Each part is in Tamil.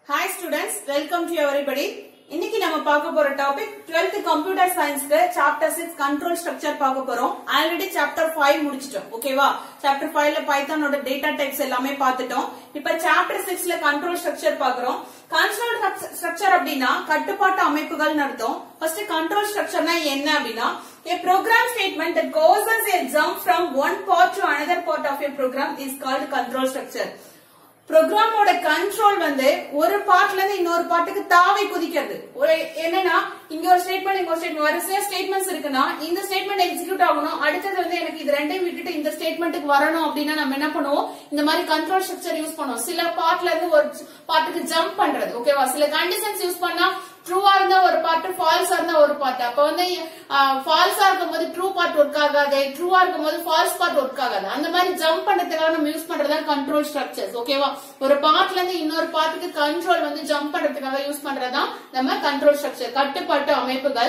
Hi students, welcome to everybody. இன்னைக்கு நம்ம பார்க்க போற டாபிக் 12th கம்ப்யூட்டர் சயின்ஸ்க்கு சாப்டர் 6 கண்ட்ரோல் ஸ்ட்ரக்சர் பார்க்க போறோம். ஆல்ரெடி சாப்டர் 5 முடிச்சிட்டோம். ஓகேவா? சாப்டர் 5ல பைத்தானோட டேட்டா டைப்ஸ் எல்லாமே பார்த்துட்டோம். இப்போ சாப்டர் 6ல கண்ட்ரோல் ஸ்ட்ரக்சர் பார்க்கறோம். கண்ட்ரோல் ஸ்ட்ரக்சர் அப்படினா கட்டுப்பாட்டு அமைப்புகள் அர்த்தம். ஃபர்ஸ்ட் கண்ட்ரோல் ஸ்ட்ரக்சர்னா என்ன அப்படினா a program statement that causes a jump from one part to another part of a program is called control structure. ப்ரோக்ராமோட கண்ட்ரோல் வந்து ஒரு பார்ட்ல இருந்து இன்னொரு பார்ட்டுக்கு தாவி குதிக்கிறது. ஒரு என்னன்னா இங்க ஒரு ஸ்டேட்மெண்ட் இங்க ஒரு ஸ்டேட்மெண்ட் வரிசையா ஸ்டேட்மெண்ட்ஸ் இருக்குன்னா இந்த ஸ்டேட்மெண்ட் எக்ஸிக்யூட் ஆகணும், அடுத்தது வந்து எனக்கு இது ரெண்டையும் விட்டுட்டு இந்த ஸ்டேட்மெண்ட்டுக்கு வரணும் அப்படின்னா நம்ம என்ன பண்ணுவோம், இந்த மாதிரி கண்ட்ரோல் ஸ்ட்ரக்சர் யூஸ் பண்ணுவோம். சில பார்ட்ல இருந்து ஒரு பார்ட்டுக்கு ஜம்ப் பண்றது. ஓகேவா? சில கண்டிஷன்ஸ் யூஸ் பண்ணா ட்ரூவா இருந்தா ஒரு பார்ட், ஃபால்ஸா இருந்தா ஒரு பார்ட். அப்ப வந்து ஃபால்ஸா இருக்கும் போது ட்ரூ பார்ட் ஒர்க் ஆகாது, ட்ரூவா இருக்கும் போது ஃபால்ஸ் பார்ட் ஒர்க் ஆகாது. அந்த மாதிரி ஜம்ப் பண்றதுக்காக நம்ம யூஸ் பண்றதா கண்ட்ரோல் ஸ்ட்ரக்சர்ஸ். ஓகேவா? ஒரு பார்ட்ல இருந்து இன்னொரு பார்ட்டுக்கு கண்ட்ரோல் வந்து ஜம்ப் பண்றதுக்காக யூஸ் பண்றதா நம்ம கண்ட்ரோல் ஸ்ட்ரக்சர், கட்டுப்பாட்டு அமைப்புகள்.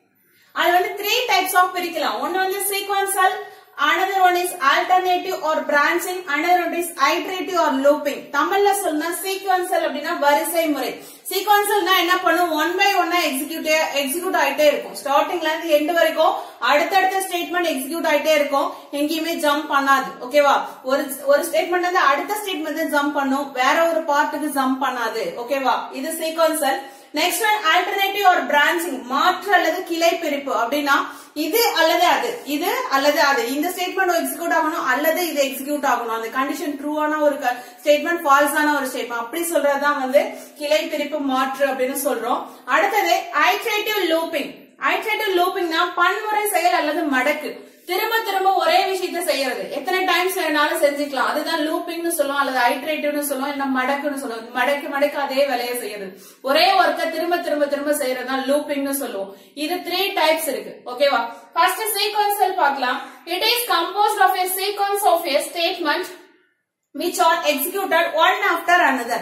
அது வந்து 3 டைப்ஸ் ஆஃப் பிரிக்கலாம். ஒன்னு வந்து sequential, another one is alternative or branching, another one is iterative or looping. தமிழ்ல சொன்னா சீக்வென்ஷியல் அப்படினா வரிசை முறை. சீக்வென்ஷியல்னா என்ன பண்ணும், ஒன் பை ஒன்னா எக்ஸிக்யூட் ஆயிட்டே இருக்கும். ஸ்டார்டிங்ல இருந்து எண்ட் வரைக்கும் அடுத்தடுத்த ஸ்டேட்மெண்ட் எக்ஸிக்யூட் ஆயிட்டே இருக்கும், எங்கேயுமே ஜம்ப் பண்ணாது. ஓகேவா? ஒரு ஸ்டேட்மெண்ட் வந்து அடுத்த ஸ்டேட்மெண்ட் ஜம்ப் பண்ணும், வேற ஒரு பார்ட்டுக்கு ஜம்ப் பண்ணாது. ஓகேவா? இது sequential. Next one alternative or branching, மாற்று அல்லது கிளை பிரிப்பு. அப்படின்னா இது அல்லது அது, இது அல்லது அது, இந்த ஸ்டேட்மெண்ட் எக்ஸிக்யூட் ஆகணும் அல்லது இது எக்ஸிக்யூட் ஆகணும். அந்த கண்டிஷன் ட்ரூவான ஒரு ஸ்டேட்மெண்ட், ஃபால்ஸான ஒரு ஸ்டேட்மெண்ட், அப்படி சொல்றதுதான் வந்து கிளை பிரிப்பு, மாற்று அப்படின்னு சொல்றோம். அடுத்தது ஐட்ரேட்டிவ் லூப்பிங். ஐட்ரேட்டிவ் லூப்பிங்னா பன்முறை செயல் அல்லது மடக்கு. திரும்ப திரும்ப ஒரே விஷயத்த செய்யறது, எத்தனை டைம்ஸ் வேணாலும் செஞ்சுக்கலாம். அதுதான் லூப்பிங்னு சொல்லுவோம், அல்லது ஐட்ரேட்டிவ்னு சொல்லுவோம், இல்ல மடக்குன்னு சொல்லுவோம். மடக்கு அதே வேலையை செய்யறது, ஒரே ஒர்க்க திரும்ப திரும்ப திரும்ப செய்யறதுதான் லூப்பிங்னு சொல்லுவோம். இது 3 டைப்ஸ் இருக்கு. ஓகேவா? ஃபர்ஸ்ட் சீக்வென்ஷியல் பார்க்கலாம். It is composed of a sequence of a statement which are executed one after another.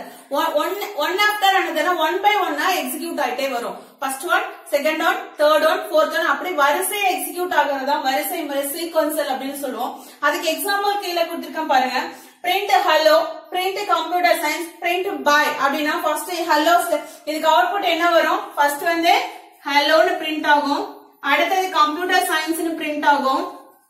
One after another, one by one execute ஆயிட்டே வரும். First one, second one, third one, fourth one, அப்படி வரிசை எக்ஸிக்யூட் ஆகுறதா வரிசை முறை சீக்வென்ஷியல் அப்படின்னு சொல்லுவோம். அதுக்கு எக்ஸாம்பிள் கீழே கொடுத்திருக்கேன் பாருங்க. print hello, print computer science, print bye அப்படின்னா ஃபர்ஸ்ட் hello, இதுக்கு அவுட்புட் என்ன வரும், ஃபர்ஸ்ட் வந்து hello னு பிரிண்ட் ஆகும், அடுத்தது கம்ப்யூட்டர் சயின்ஸ் னு பிரிண்ட் ஆகும்,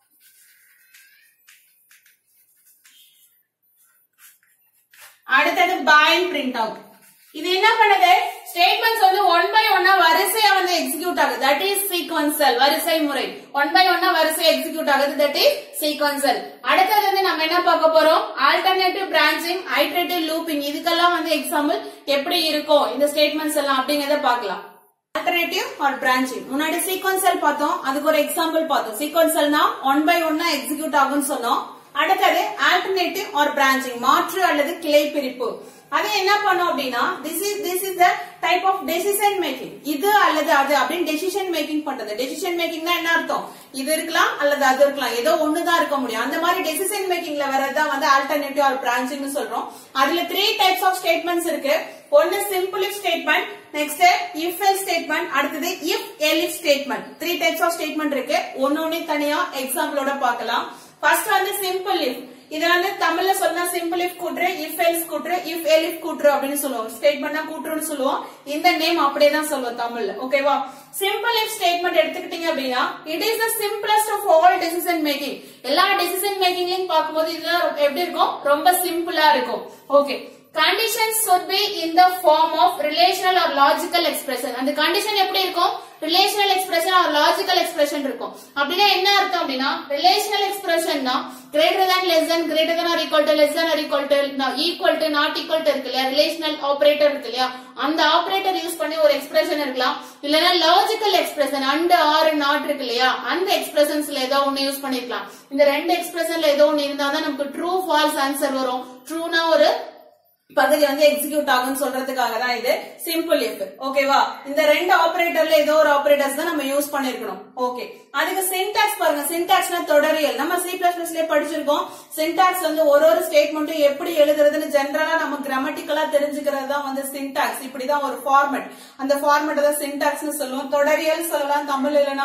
அடுத்தது bye பிரிண்ட் ஆகும். இது என்ன பண்ணுது, ஸ்டேட்மெண்ட்ஸ் வந்து ஒன் பை ஒன்னா வரிசையா வந்து எக்ஸிக்யூட் ஆகுது. தட் இஸ் சீக்வென்ஷியல், வரிசை முறை. ஒன் பை ஒன்னா வரிசை எக்ஸிக்யூட் ஆகுது, தட் இஸ் சீக்வென்ஷியல். அடுத்தது வந்து நம்ம என்ன பார்க்க போறோம், ஆல்டர்னேட்டிவ் பிரான்ச்சிங், ஐட்ரேட்டிவ் லூப்பிங். இதுக்கெல்லாம் வந்து எக்ஸாம்பிள் எப்படி இருக்கும் இந்த ஸ்டேட்மெண்ட்ஸ் எல்லாம் அப்படிங்கறத பார்க்கலாம். ஆல்டர்னேட்டிவ் ஆர் பிரான்ச்சிங், முன்னாடி சீக்வென்ஷியல் பார்த்தோம், அதுக்கு ஒரு எக்ஸாம்பிள் பார்த்தோம். சீக்வென்ஷியல்னா ஒன் பை ஒன்னா எக்ஸிக்யூட் ஆகும்னு சொன்னோம். அடுத்தது ஆல்டர்னேட்டிவ் ஆர் பிரான்ச்சிங், மாற்று அல்லது கிளை பிரிப்பு. அது என்ன பண்ணும் அப்படின்னா this is the type of decision making. இது அல்லது அது அப்படின்னு decision making பண்றது. decision making என்ன அர்த்தம், இது இருக்கலாம் அல்லது அது இருக்கலாம், ஏதோ ஒண்ணுதான் இருக்க முடியும். அந்த மாதிரி decision makingல வரதுதான் வந்து alternative or branching னு சொல்றோம். அதுல 3 types of statements இருக்கு. ஒன்னு simple if statement, next if else statement, அடுத்தது if else statement. 3 types of statement இருக்கு. ஒன்னொன்னு தனியா எக்ஸாம்பிளோட பார்க்கலாம். ஃபர்ஸ்ட் வந்து simple if. இது வந்து தமிழ்ல சொன்னா சிம்பிள் இஃப் கூற்று, இஃப் எல்ஸ் கூற்று, இஃப் எலிஃப் கூற்று அப்படின்னு சொல்லுவோம். ஸ்டேட்மெண்ட்னா கூற்றுன்னு சொல்லுவோம். இந்த நேம் அப்படியே தான் சொல்லுவோம் தமிழ்ல. ஓகேவா? சிம்பிள் இஃப் ஸ்டேட்மெண்ட் எடுத்துக்கிட்டீங்க அப்படின்னா it is the simplest of all decision making. எல்லா டெசிஷன் மேக்கிங்லயும் பார்க்கும்போது இதுதான் எப்படி இருக்கும், ரொம்ப சிம்பிளா இருக்கும். Okay. Conditions should be in the form of relational or logical expression. அந்த கண்டிஷன் எப்படி இருக்கும், relational expression or logical expression இருக்கும். அப்படின்னா என்ன அர்த்தம் அப்படின்னா ரிலேஷனல் எக்ஸ்பிரஷன்னா greater than, less than, greater than or equal to, less than or equal to, equal to, not equal to இருக்கு இல்லையா, ரிலேஷனல் ஆபரேட்டர் இருக்கு இல்லையா, அந்த ஆபரேட்டர் யூஸ் பண்ணி ஒரு எக்ஸ்பிரஷன் இருக்கலாம். இல்லனா logical expression and, or, not இருக்கு இல்லையா, அந்த எக்ஸ்பிரஷன்ஸ்ல ஏதோ ஒன்னு யூஸ் பண்ணிருக்கலாம். இந்த ரெண்டு எக்ஸ்பிரஷன்ல ஏதோ ஒன்னு இருந்தா தான் நமக்கு ட்ரூ ஃபால்ஸ் ஆன்சர் வரும். ட்ரூனா ஒரு பகுதி வந்து எக்ஸிக்யூட் ஆகும்னு சொல்றதுக்காக தான் இது சிம்பிள் இஃப். ஓகேவா? இந்த ரெண்டு ஆபரேட்டர்ல ஏதோ ஒரு ஆபரேட்டர்ஸ் தான் நம்ம யூஸ் பண்ணிருக்கணும். ஓகே. அதுக்கு சின்டாக்ஸ் பாருங்க. சின்டாக்ஸ்னா தொடரியல். நம்ம C++ல படிச்சிருக்கோம். சின்டாக்ஸ் வந்து ஒரு ஸ்டேட்மெண்ட்டும் எப்படி எழுதுறதுன்னு ஜெனரலா நம்ம கிராமட்டிக்கலா தெரிஞ்சுக்கிறது தான் வந்து சின்டாக்ஸ். இப்படிதான் ஒரு ஃபார்மட், அந்த ஃபார்மட் தான் சின்டாக்ஸ்னு சொல்லுவோம். தொடரியல் சொல்லலாம் தமிழ், இல்லனா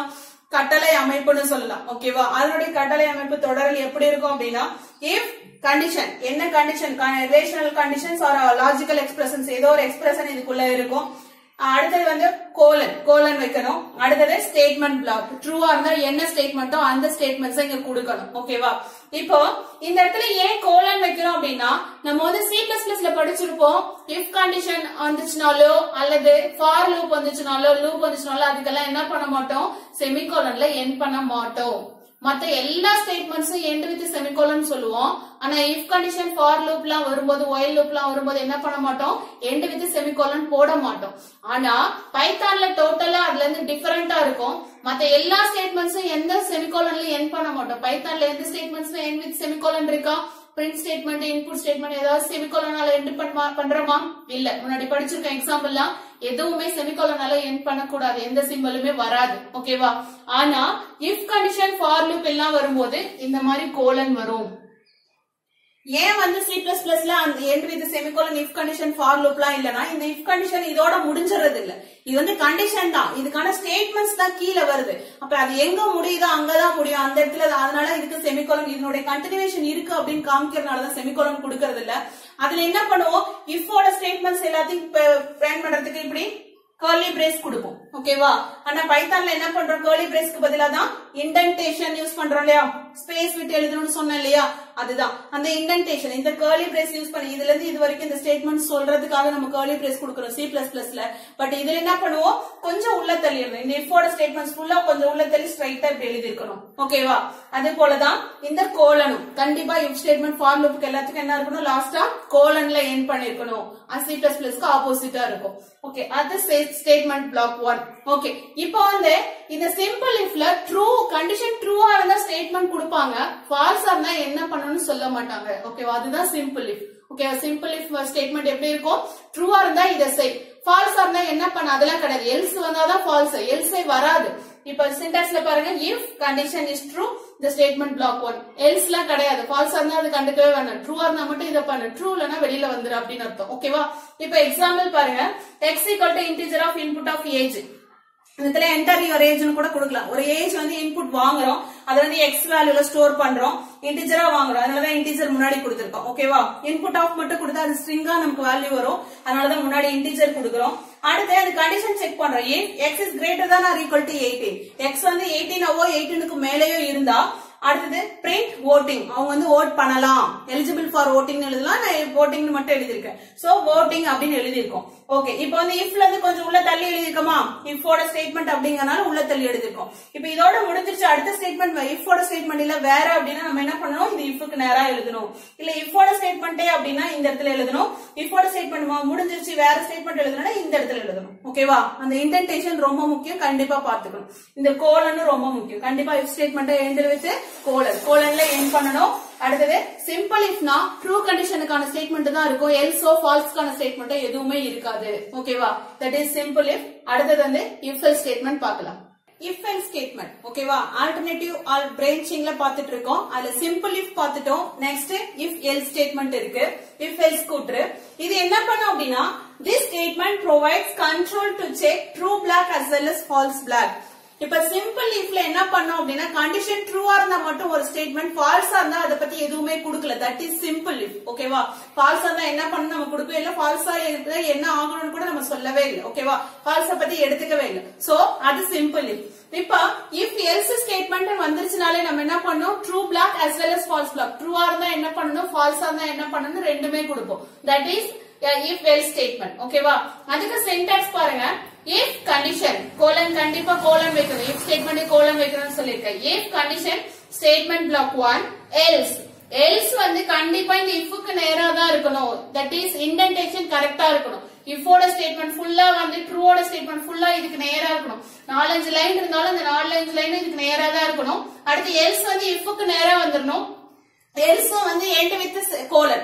கட்டளை அமைப்புன்னு சொல்லலாம். ஓகேவா? அதனுடைய கட்டளை அமைப்பு தொடரில் எப்படி இருக்கும் அப்படின்னா, if கண்டிஷன், என்ன condition, rational conditions or logical expressions, ஏதோ ஒரு எக்ஸ்பிரஷன் இதுக்குள்ள இருக்கும். அடுத்தது வந்து கோலன் வைக்கணும். அடுத்தது ஸ்டேட்மெண்ட் பிளாக், ட்ரூவா இருந்தா என்ன ஸ்டேட்மெண்டோ அந்த ஸ்டேட்மெண்ட்ஸ் இங்க கொடுக்கணும். ஓகேவா? இப்போ இந்த இடத்துல ஏன் கோலன் வைக்கிறோம் அப்படின்னா, நம்ம வந்து C++ல படிச்சிருப்போம், இஃப் கண்டிஷன் வந்துச்சுனாலோ அல்லது ஃபார் லூப் வந்துச்சுனாலோ அதுக்கெல்லாம் என்ன பண்ண மாட்டோம், செமிகோலன்ல எண்ட் பண்ண மாட்டோம். மத்த எல்லா ஸ்டேட்மெண்ட்ஸும் எண்ட் வித் செமிகோலன் சொல்லுவோம். ஆனா இஃப் கண்டிஷன், ஃபார் லூப்லாம் வரும்போது, ஒயில் லூப்லாம் வரும்போது என்ன பண்ண மாட்டோம், எண்ட் வித் செமிகோலன் போட மாட்டோம். ஆனா பைத்தான்ல டோட்டலா அதுல இருந்து டிஃபரெண்டா இருக்கும். மத்த எல்லா ஸ்டேட்மெண்ட்ஸும் எந்த செமிகோலன்ல எண்ட் பண்ண மாட்டோம். பைத்தான்ல எந்த ஸ்டேட்மெண்ட்ஸ்ல எண்ட் வித் செமிகோலன் இருக்கா, பிரிண்ட் ஸ்டேட்மெண்ட், இன்புட் ஸ்டேட்மெண்ட் ஏதாவது செமிகோலனால எண்ட் பண்றோமா? இல்ல. முன்னாடி படிச்சிருக்க எக்ஸாம்பிள்லாம் எதுவுமே செமிகோலனால எண்ட் பண்ணக்கூடாது, எந்த சிம்பலுமே வராது. ஓகேவா? ஆனா இஃப் கண்டிஷன், ஃபார் லூப் எல்லாம் வரும்போது இந்த மாதிரி கோலன் வரும். ஏன் வந்து C++ல அந்த end with semicolon, if condition, for லூப்லாம் இல்லனா, இந்த இஃப் கண்டிஷன் இதோட முடிஞ்சறது இல்ல. இது வந்து கண்டிஷன் தான், இதுக்கான ஸ்டேட்மெண்ட்ஸ் தான் கீழே வருது. அப்ப அது எங்க முடியுதோ அங்கதான் முடியும், அந்த இடத்துல. அதனால இதுக்கு செமிகோலன், இதனுடைய கண்டினியூஷன் இருக்கு அப்படின்னு காமிக்கிறதுனாலதான் செமிகோலன் கொடுக்கறது இல்ல. அதுல என்ன பண்ணுவோம், இஃபோட ஸ்டேட்மெண்ட்ஸ் எல்லாத்தையும் பிரிண்ட் பண்றதுக்கு இப்படி கர்லி பிரேஸ் கொடுப்போம். ஓகேவா? ஆனா பைத்தான்ல என்ன பண்றோம், கர்லி பிரேஸ்க்கு பதிலா தான் இண்டென்டேஷன் யூஸ் பண்றோம் இல்லையா, ஸ்பேஸ் விட்டு எழுதணும்னு சொன்னேன் இல்லையா, அதுதான் அந்த இண்டென்டேஷன். இந்த கர்லி பிரேஸ் யூஸ் பண்ணி இதுல இருந்து இது வரைக்கும் இந்த ஸ்டேட்மெண்ட் சொல்றதுக்காக நம்ம கர்லி பிரேஸ் கொடுக்கிறோம் C++ல. பட் இதுல என்ன பண்ணுவோம், கொஞ்சம் உள்ள தள்ளி எழுதணும். இந்த இஃபோட ஸ்டேட்மெண்ட்ஸ் ஃபுல்லா கொஞ்சம் உள்ள தள்ளி ஸ்ட்ரைட்டா இப்படி எழுதி இருக்கணும். ஓகேவா? அதே போலதான் இந்த கோலனும் கண்டிப்பா இஃப் ஸ்டேட்மெண்ட், ஃபார் லூப்க்கு எல்லாத்துக்கும் என்ன இருக்கணும், லாஸ்டா கோலன்ல எண்ட் பண்ணிருக்கணும். C++க்கு ஆப்போசிட்டா இருக்கும். ஓகே, அது ஸ்டேட்மெண்ட் பிளாக் 1. ஓகே, இப்போ வந்து இந்த சிம்பிள் இஃப்ல ட்ரூ கண்டிஷன் ட்ரூவா இருந்தா ஸ்டேட்மெண்ட் கொடுப்பாங்க, ஃபால்ஸா இருந்தா என்ன பண்ணணும்னு சொல்ல மாட்டாங்க. ஓகேவா? அதுதான் simple if. Okay, simple if statement எப்படி இருக்கும், ட்ரூவா இருந்தா இதை செய், ஃபால்ஸா இருந்தா என்ன பண்ண, அதெல்லாம் கிடையாது. எல்ஸ் வந்தாதான் ஃபால்ஸ், எல்ஸே வராது. இப்ப சின்டாக்ஸ்ல பாருங்க, if condition is true the statement block 1, else எல்லாம் கிடையாது. ஃபால்ஸா இருந்தா அது கண்டுக்கவே வேண்டாம், ட்ரூவா இருந்தா மட்டும் இதை பண்ணு, ட்ரூ இல்லனா வெளியில வந்துரு அப்படின்னு அர்த்தம். ஓகேவா? இப்ப எக்ஸாம்பிள் பாருங்க, x equal to integer of input of age. இதுல என்டர் யுவர் ஏஜ்னு கூட கொடுக்கலாம். ஒரு ஏஜ் வந்து இன்புட் வாங்குறோம், அதை வந்து எக்ஸ் வேல்யூல ஸ்டோர் பண்றோம், இன்டிஜரா வாங்குறோம், அதனாலதான் இன்டிஜர் முன்னாடி கொடுத்திருக்கோம். ஓகேவா? இன்புட் ஆஃப் மட்டும் கொடுத்தா அது ஸ்ட்ரிங்கா நமக்கு வேல்யூ வரும், அதனாலதான் முன்னாடி இன்டிஜர் கொடுக்குறோம். அடுத்து அது கண்டிஷன் செக் பண்றோம், x is greater than or equal to 18. எக்ஸ் வந்து 18 18க்கு மேலேயோ இருந்தா அடுத்தது பிரிண்ட் voting, அவங்க வந்து vote பண்ணலாம், எலிஜிபிள் ஃபார் voting எழுதலாம், நான் voting மட்டும் எழுதிருக்கேன். சோ voting அப்படின்னு எழுதிருக்கோம். ஓகே, இப்போ வந்து இஃப்ல இருந்து கொஞ்சம் உள்ள தள்ளி எழுதிருக்கோமா, இஃபோட ஸ்டேட்மெண்ட் அப்படிங்கறனால உள்ள தள்ளி எழுதிருக்கோம். இப்போ இதோட முடிஞ்சிருச்சு. அடுத்த ஸ்டேட்மெண்ட் இஃபோட ஸ்டேட்மெண்ட் இல்ல வேற அப்படின்னா நம்ம என்ன பண்ணணும், இந்த இஃப்க்கு நேரா எழுதணும். இல்ல இஃபோட ஸ்டேட்மெண்டே அப்படின்னா இந்த இடத்துல எழுதணும். இஃபோட ஸ்டேட்மெண்ட் முடிஞ்சிருச்சு, வேற ஸ்டேட்மெண்ட் எழுதணும்னா இந்த இடத்துல எழுதணும். ஓகேவா? அந்த இன்டென்டேஷன் ரொம்ப முக்கியம், கண்டிப்பா பாத்துக்கணும். இந்த கோலன் ரொம்ப முக்கியம், கண்டிப்பா இஃப் ஸ்டேட்மெண்ட் எண்ட் வித் கோலன்ல எண்ட் பண்ணணும். அடுத்தது சிம்பிள் இஃப்னா ட்ரூ கண்டிஷனுக்கான ஸ்டேட்மெண்ட் தான் இருக்கும், எல்ஸோ ஃபால்ஸ்க்கான ஸ்டேட்மெண்ட் எதுவுமே இருக்காது. ஓகேவா? That is simple if. அடுத்தது வந்து இஃப் எல்ஸ் ஸ்டேட்மெண்ட் பார்க்கலாம். இஃப் எல்ஸ் ஸ்டேட்மெண்ட் ஓகேவா, ஆல்டர்னேட்டிவ் ஆல் பிரான்ச்சிங்ல பாத்துட்டு இருக்கோம். அதுல சிம்பிள் இஃப் பாத்துட்டோம். நெக்ஸ்ட் இஃப் எல்ஸ் ஸ்டேட்மெண்ட் இருக்கு, இஃப் எல்ஸ் கூற்று. இது என்ன பண்ணும் அப்படின்னா, this statement provides control to check true black as well as false black. இப்ப சிம்பிள் இஃப்ல என்ன பண்ணோம் அப்படின்னா, கண்டிஷன் ட்ரூவா இருந்தா மட்டும் ஒரு ஸ்டேட்மெண்ட், ஃபால்ஸா இருந்தா அதை பத்தி எதுவுமே கொடுக்கல. That is simple if. ஓகேவா? ஃபால்ஸா இருந்தா என்ன பண்ணணும் நம்ம கொடுக்கவே இல்லை, ஃபால்ஸா என்ன ஆகணும்னு கூட நம்ம சொல்லவே இல்லை. ஓகேவா? ஃபால்ஸா பத்தி எடுத்துக்கவே இல்லை. சோ அது சிம்பிள் இஃப். இப்ப இஃப் எல்ஸ் ஸ்டேட்மெண்ட் வந்துருச்சுனாலே நம்ம என்ன பண்ணோம், true block as well as false black. ட்ரூவா இருந்தா என்ன பண்ணணும், ஃபால்ஸா இருந்தா என்ன பண்ணணும், ரெண்டுமே கொடுப்போம். That is if else statement. ஓகேவா? அதுக்கு சின்டாக்ஸ் பாருங்க, if condition கோலன், கண்டிப்பா கோலன் வைக்கணும், if statement கோலன் வைக்கணும்னு சொல்லிருக்கேன். if condition statement block 1 else, else வந்து கண்டிப்பா இந்த ifக்கு நேரா தான் இருக்கணும். that is indentation கரெக்டா இருக்கணும். ifோட ஸ்டேட்மெண்ட் ஃபுல்லா வந்து ட்ரூவோட ஸ்டேட்மெண்ட் ஃபுல்லா இதுக்கு நேரா இருக்கணும். 4-5 லைன் இருந்தாலும் அந்த 4-5 லைன் இதுக்கு நேரா தான் இருக்கணும். அடுத்து else வந்து ifக்கு நேரா வந்துடணும். else வந்து end with கோலன்,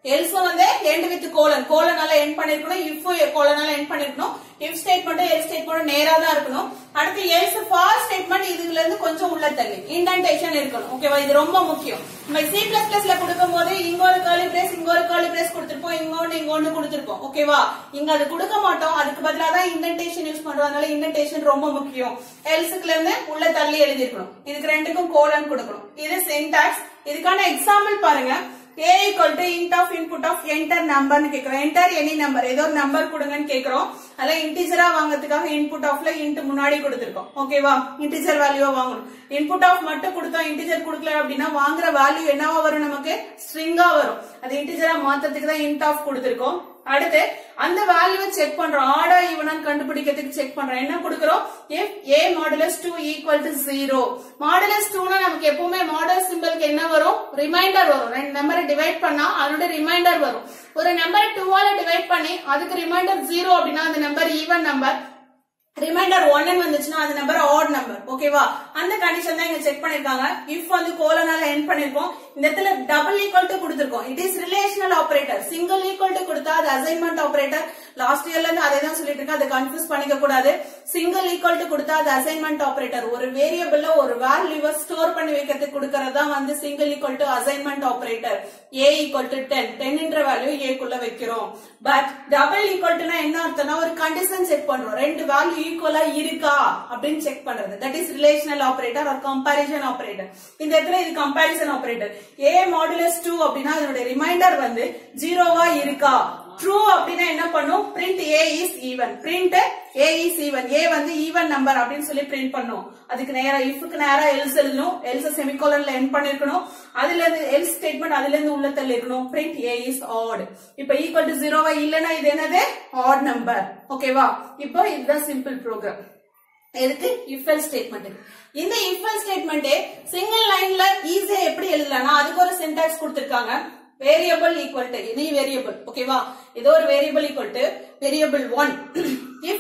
else வந்து end with colonனால end பண்ணிருக்கணும், if colonனால end பண்ணிருக்கணும், if statement else statement நேரா தான் இருக்கணும். அடுத்து else for statement இதுல இருந்து கொஞ்சம் உள்ள தள்ளி indentation இருக்கணும். ஓகேவா, இது ரொம்ப முக்கியம். நம்ம C++ல கொடுக்கும்போது இங்க ஒரு curly brace இங்க ஒரு curly brace கொடுத்திருப்போம், இங்க ஒன்னு கொடுத்திருப்போம். ஓகேவா, இங்க அது கொடுக்க மாட்டோம், அதுக்கு பதிலா தான் indentation யூஸ் பண்றோம். அதனால indentation ரொம்ப முக்கியம். elseக்குல இருந்து உள்ள தள்ளி எழுதி இருக்கணும். இதுக்கு ரெண்டுக்கும் கோலன் கொடுக்கணும். இது syntax. இதுக்கான எக்ஸாம்பிள் பாருங்க. a equal to int of input of enter number னு கேக்குறோம். enter any number, ஏதோ ஒரு நம்பர் கொடுங்கன்னு கேக்குறோம். அதல இன்டிஜரா வாங்குறதுக்காக input ofல int முன்னாடி கொடுத்திருக்கோம். ஓகேவா, இன்டிஜர் வேல்யூவா வாங்கணும். input of மட்டும் கொடுத்தோம், இன்டிஜர் கொடுக்கல அப்படினா வாங்குற வேல்யூ என்னவா வரும், நமக்கு ஸ்ட்ரிங்கா வரும். அது இன்டிஜரா மாத்தறதுக்கு தான் int of கொடுத்திருக்கோம். அடுத்து அந்த வேல்யூவை செக் பண்றோம், ஆடா ஈவனான்னு கண்டுபிடிக்கிறதுக்கு செக் பண்றோம். என்ன கொடுக்கிறோம், if a modulus 2 equal to 0. modulus 2 னா நமக்கு எப்பவுமே மாடுலஸ் சிம்பலுக்கு என்ன வரும், ரிமைண்டர் வரும். ரெண்டு நம்பரை டிவைட் பண்ணா அதோட ரிமைண்டர் வரும். ஒரு நம்பரை 2 ஆல டிவைட் பண்ணி அதுக்கு ரிமைண்டர் 0 அப்படின்னா அந்த நம்பர் ஈவன் நம்பர். ரிமைண்டர் 1 வந்துச்சுன்னா அந்த நம்பர் ஆட் நம்பர். ஓகேவா, அந்த கண்டிஷன் தான் இங்க செக் பண்ணிருக்காங்க. இஃப் வந்து கோலனால எண்ட் பண்ணிருக்கோம். இந்த இடத்துல டபுள் ஈக்குவல் டு கொடுத்திருக்கோம். It is relational operator. Single equal to கொடுத்தா அது அசைன்மெண்ட் ஆபரேட்டர். லாஸ்ட் இயர்ல இருந்து அதே தான் சொல்லிட்டு இருக்கேன், அதை கன்ஃபியூஸ் பண்ணிக்க கூடாது. சிங்கிள் ஈக்குவல் டு கொடுத்தா அது அசைன்மெண்ட் ஆபரேட்டர். ஒரு வேரியபிள்ல ஒரு வேல்யூவை ஸ்டோர் பண்ணி வைக்கிறதுக்கு கொடுக்கறது தான் வந்து single equal to assignment operator. a equal to 10, 10 என்ற வேல்யூ a குள்ள வைக்கிறோம். பட் டபுள் ஈக்குவல் டுனா என்ன அர்த்தம்னா ஒரு கண்டிஷன் செக் பண்றோம், ரெண்டு வேல்யூ ஈக்குவலா இருக்கா அப்படின்னு செக் பண்றது. That is relational operator or comparison operator. இந்த இடத்துல இது கம்பேரிசன் ஆபரேட்டர். a modulus 2 அப்படின்னா அதோட ரிமைண்டர் வந்து 0வா இருக்கா. ட்ரூ அப்படின்னா என்ன பண்ணும், print a is even. print a is even. a வந்து ஈவன் நம்பர் அப்படின்னு சொல்லி பிரிண்ட் பண்ணும். அதுக்கு நேரா ifக்கு நேரா else எழுதணும். else செமிகோலன்ல எண்ட் பண்ணிருக்கணும். அதுல இருந்து else ஸ்டேட்மெண்ட் அதுல இருந்து உள்ள தள்ளி இருக்கணும். print a is odd. இப்ப ஈக்குவல் டு 0வா இல்லனா இது என்னது, odd நம்பர். ஓகேவா, இப்போ இதுதான் சிம்பிள் ப்ரோக்ராம். எதுக்கு, if else ஸ்டேட்மெண்ட். இந்த if else ஸ்டேட்மெண்ட் சிங்கிள் லைன்ல ஈஸியா எப்படி எழுதலாம்னா அதுக்கு ஒரு சின்டாக்ஸ் கொடுத்திருக்காங்க. Variable equal to any variable. ஓகேவா, ஏதோ ஒரு variable equal to variable 1 if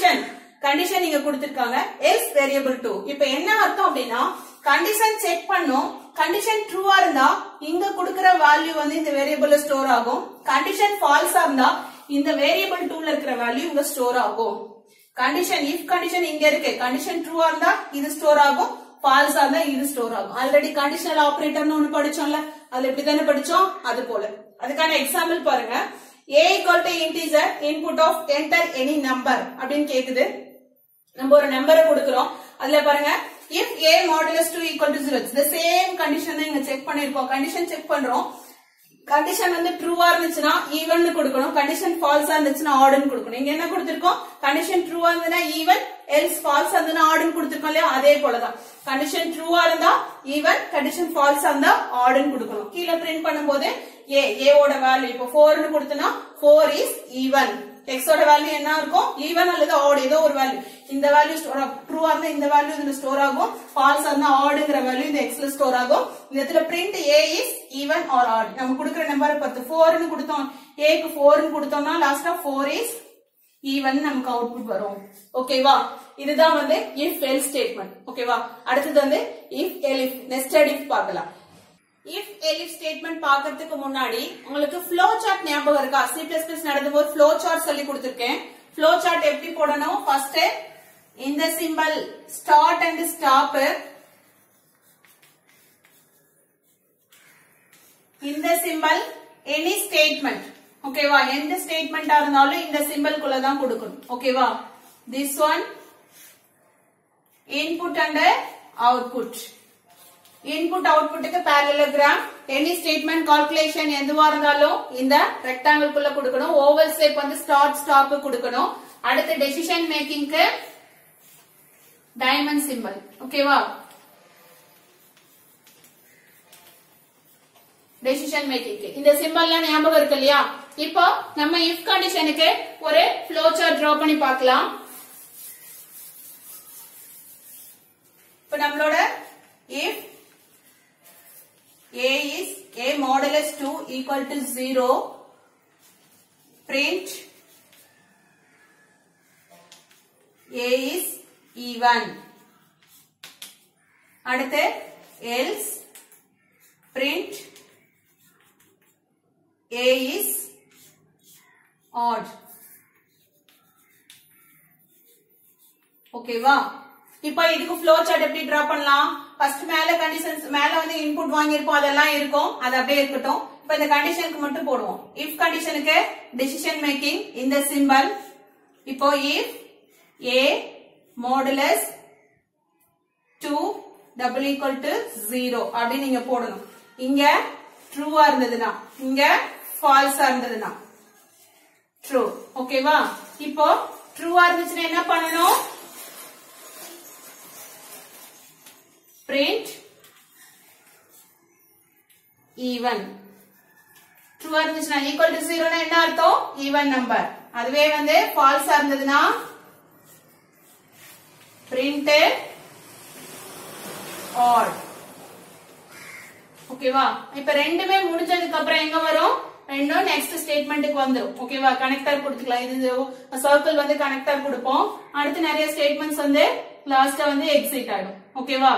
condition நீங்க கொடுத்திருக்காங்க else வேரியபிள் 2. இப்ப என்ன அர்த்தம் அப்படின்னா கண்டிஷன் செக் பண்ணும். கண்டிஷன் ட்ரூவா இருந்தா இங்க கொடுக்கிற வேல்யூ வந்து இந்த வேரியபிள்ல ஸ்டோர் ஆகும். கண்டிஷன் ஃபால்ஸா இருந்தா இந்த வேரியபிள் 2ல இருக்கிற வேல்யூ இங்க ஸ்டோர் ஆகும். கண்டிஷன் if கண்டிஷன் இங்க இருக்கு, கண்டிஷன் ட்ரூவா இருந்தா இது ஸ்டோர் ஆகும், ஃபால்ஸா இருந்தா இது ஸ்டோர் ஆகும். ஆல்ரெடி கண்டிஷனல் ஆபரேட்டர்னு ஒன்னு படிச்சோம்ல, அதுல இப்படி தானே படிச்சோம், அது போல. அதுக்கான எக்ஸாம்பிள் பாருங்க. a equal to integer input of enter any number அப்படின்னு கேக்குது. நம்ம ஒரு நம்பரை கொடுக்கிறோம். அதுல பாருங்க if a modulus 2 equal to 0, the same condition தான் இங்க செக் பண்ணிருக்கோம். கண்டிஷன் செக் பண்றோம். கண்டிஷன் வந்து ட்ரூவா இருந்துச்சுன்னா ஈவன் கொடுக்கணும், கண்டிஷன் ஃபால்ஸா இருந்துச்சுன்னா ஆட்னு கொடுக்கணும். இங்க என்ன கொடுத்திருக்கோம், கண்டிஷன் ட்ரூவா இருந்ததுன்னா ஈவன், எல்ஸ் ஃபால்ஸா இருந்ததுன்னா ஆட்னு கொடுத்திருக்கோம் இல்லையா, அதே போலதான். கண்டிஷன் ட்ரூவா இருந்தா ஈவன், கண்டிஷன் ஃபால்ஸா இருந்தா ஆட்னு கொடுக்கணும். கீழே பிரிண்ட் பண்ணும்போது a ஓட வேல்யூ இப்போ 4 னு கொடுத்தனா 4 இஸ் ஈவன். x ஓட வேல்யூ என்ன இருக்கும், ஈவன் அல்லது ஆட், ஏதோ ஒரு வேல்யூ. இந்த வேல்யூ ஸ்டோர் ஆகும். ட்ரூவா இருந்தா இந்த வேல்யூ இதுல ஸ்டோர் ஆகும், ஃபால்ஸா இருந்தா ஆட்ங்கற வேல்யூ இந்த x ல ஸ்டோர் ஆகும். இந்த இடத்துல print a is even or odd. நம்ம கொடுக்கிற நம்பரை பார்த்து 4 னு கொடுத்தோம், a க்கு 4 னு கொடுத்தோம்னா லாஸ்டா 4 is even நமக்கு அவுட்புட் வரும். ஓகேவா, இதுதான் வந்து if else ஸ்டேட்மெண்ட். ஓகேவா, அடுத்து வந்து if elif, nested if பார்க்கலாம். if elif ஸ்டேட்மெண்ட் பார்க்கிறதுக்கு முன்னாடி உங்களுக்கு flow chart ஞாபகம் இருக்கா? C++ நடந்தும்போது flow chart சொல்லி கொடுத்திருக்கேன். flow chart எப்படி போடணும், ஃபர்ஸ்ட் இந்த சிம்பல் start and stop, இந்த சிம்பல் any statement. ஓகேவா, எந்த ஸ்டேட்மெண்டா இருந்தாலும் இந்த சிம்பல் குள்ள தான் கொடுக்கணும். ஓகேவா, this one input and output. input output க்கு parallelogram. any statement calculation எதுவா இருந்தாலும் இந்த ரெக்டாங்கிள் குள்ள கொடுக்கணும். oval shape வந்து start stop கொடுக்கணும். அடுத்து decision making க்கு diamond symbol. ஓகேவா, decision making க்கு இந்த சிம்பல்லாம் ஞாபகம் இருக்கு இல்லையா? இப்போ நம்ம if கண்டிஷனுக்கு ஒரு flow chart draw பண்ணி பார்க்கலாம். இப்போ நம்மளோட if a is a modulus 2 equal to 0, print a is even. அடுத்து else print A is odd. ஓகேவா? இப்போ இதுக்கு ஃப்ளோ சார்ட் எப்படி டிரா பண்ணலாம்? ஃபர்ஸ்ட் மேல கண்டிஷன்ஸ் மேல வந்து இன்புட் வாங்கி இருப்போம், அதெல்லாம் இருக்கும், அது அப்படியே இருக்கட்டும். இப்போ இந்த கண்டிஷனுக்கு மட்டும் போடுவோம். இஃப் கண்டிஷனுக்கு டெசிஷன் மேக்கிங் இந்த சிம்பல். இப்போ if a modulus 2 double equal to 0 அப்படி நீங்க போடணும். இங்க ட்ரூவா இருந்ததுன்னா, இங்க ஃபால்ஸா இருந்ததுன்னா ட்ரூ. ஓகேவா? இப்போ ட்ரூவா இருந்துச்சுன்னா என்ன பண்ணணும்? print even. ட்ரூவா இருந்துச்சுன்னா equal to 0 னா என்ன அர்த்தம்? even number. அதுவே வந்து ஃபால்ஸா இருந்ததுன்னா print odd. ஓகேவா? இப்ப ரெண்டுமே முடிஞ்சதுக்கு அப்புறம் எங்க வரும்? ரெண்டும் நெக்ஸ்ட் ஸ்டேட்மெண்ட்டுக்கு வந்துரும். ஓகேவா? கனெக்டர் கொடுத்துக்கலாம். இது சர்க்கிள் வந்து கனெக்டர் கொடுப்போம். அடுத்து நிறைய ஸ்டேட்மெண்ட்ஸ் வந்து லாஸ்டா வந்து எக்ஸிட் ஆயிடும். ஓகேவா?